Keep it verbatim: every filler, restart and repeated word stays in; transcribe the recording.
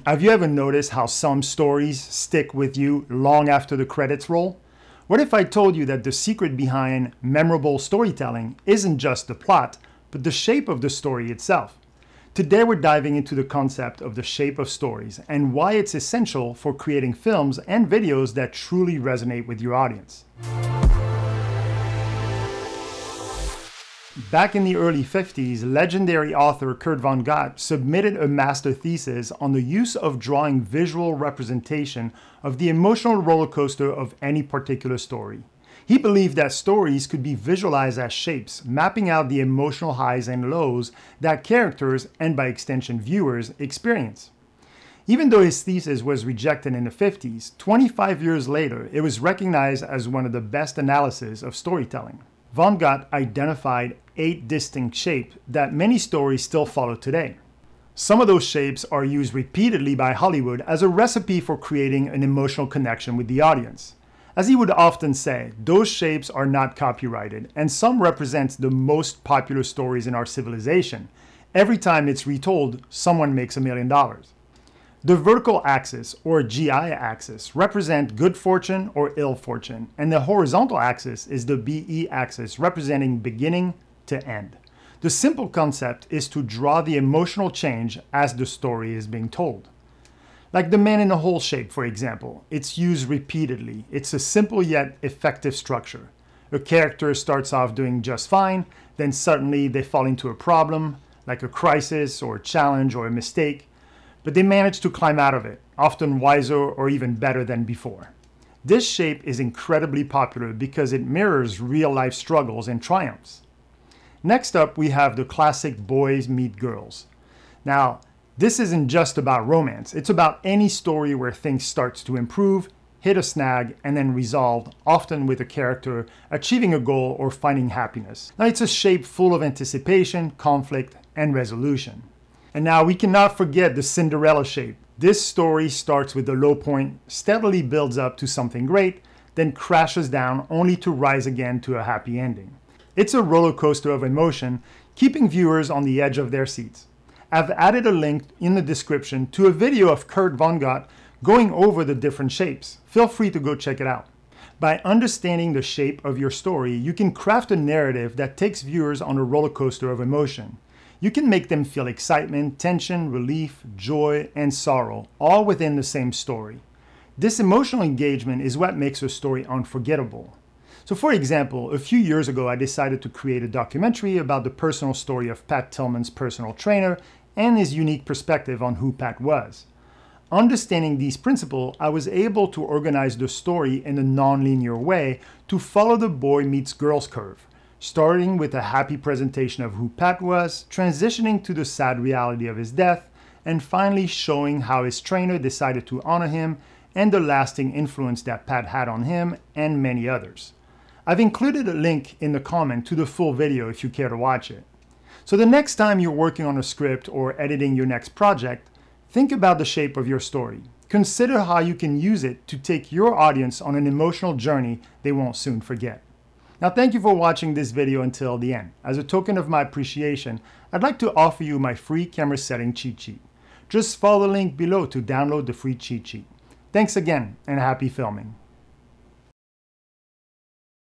Have you ever noticed how some stories stick with you long after the credits roll? What if I told you that the secret behind memorable storytelling isn't just the plot, but the shape of the story itself? Today we're diving into the concept of the shape of stories and why it's essential for creating films and videos that truly resonate with your audience. Back in the early fifties, legendary author Kurt Vonnegut submitted a master thesis on the use of drawing visual representation of the emotional roller coaster of any particular story. He believed that stories could be visualized as shapes, mapping out the emotional highs and lows that characters, and by extension viewers, experience. Even though his thesis was rejected in the fifties, twenty-five years later, it was recognized as one of the best analyses of storytelling. Vonnegut identified eight distinct shapes that many stories still follow today. Some of those shapes are used repeatedly by Hollywood as a recipe for creating an emotional connection with the audience. As he would often say, those shapes are not copyrighted, and some represent the most popular stories in our civilization. Every time it's retold, someone makes a million dollars. The vertical axis, or G I axis, represent good fortune or ill fortune, and the horizontal axis is the B E axis, representing beginning to end. The simple concept is to draw the emotional change as the story is being told. Like the man in the hole shape, for example, it's used repeatedly. It's a simple yet effective structure. A character starts off doing just fine, then suddenly they fall into a problem, like a crisis or a challenge or a mistake, but they manage to climb out of it, often wiser or even better than before. This shape is incredibly popular because it mirrors real-life struggles and triumphs. Next up, we have the classic boys meet girls. Now, this isn't just about romance. It's about any story where things start to improve, hit a snag, and then resolve, often with a character achieving a goal or finding happiness. Now, it's a shape full of anticipation, conflict, and resolution. And now we cannot forget the Cinderella shape. This story starts with a low point, steadily builds up to something great, then crashes down only to rise again to a happy ending. It's a roller coaster of emotion, keeping viewers on the edge of their seats. I've added a link in the description to a video of Kurt Vonnegut going over the different shapes. Feel free to go check it out. By understanding the shape of your story, you can craft a narrative that takes viewers on a roller coaster of emotion. You can make them feel excitement, tension, relief, joy, and sorrow, all within the same story. This emotional engagement is what makes a story unforgettable. So for example, a few years ago, I decided to create a documentary about the personal story of Pat Tillman's personal trainer and his unique perspective on who Pat was. Understanding these principles, I was able to organize the story in a non-linear way to follow the boy meets girls curve, starting with a happy presentation of who Pat was, transitioning to the sad reality of his death, and finally showing how his trainer decided to honor him and the lasting influence that Pat had on him and many others. I've included a link in the comment to the full video if you care to watch it. So the next time you're working on a script or editing your next project, think about the shape of your story. Consider how you can use it to take your audience on an emotional journey they won't soon forget. Now, thank you for watching this video until the end. As a token of my appreciation, I'd like to offer you my free camera setting cheat sheet. Just follow the link below to download the free cheat sheet. Thanks again, and happy filming.